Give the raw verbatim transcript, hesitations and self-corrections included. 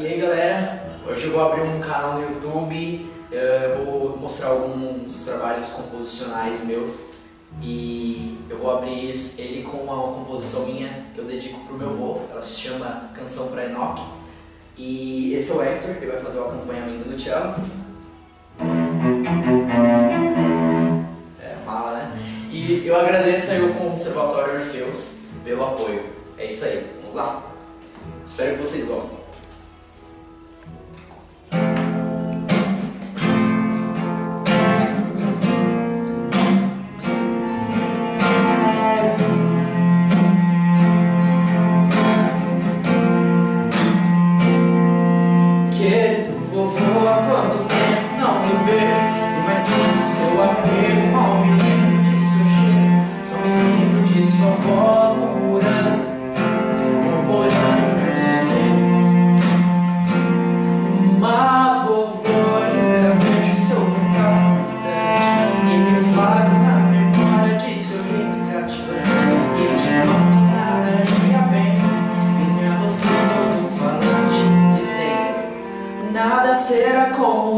E aí galera, hoje eu vou abrir um canal no YouTube, eu vou mostrar alguns trabalhos composicionais meus e eu vou abrir ele com uma composição minha que eu dedico pro meu avô, ela se chama Canção pra Enoque. E esse é o Hector, ele vai fazer o acompanhamento do cello. É, mala, né? E eu agradeço aí o Conservatório Orfeus pelo apoio. É isso aí, vamos lá? Espero que vocês gostem. Querido vovô, há quanto tempo não me vejo, e mais sinto seu apego, mal me lembro de seu cheiro, só me lembro de sua voz murmurando, murmurando meu sossego. Mas vovô, ainda vejo seu retrato na estante, e me flagra na memória de seu jeito cativante, e de mão que nada ia bem, vinha você todo falante, dizendo: nada será como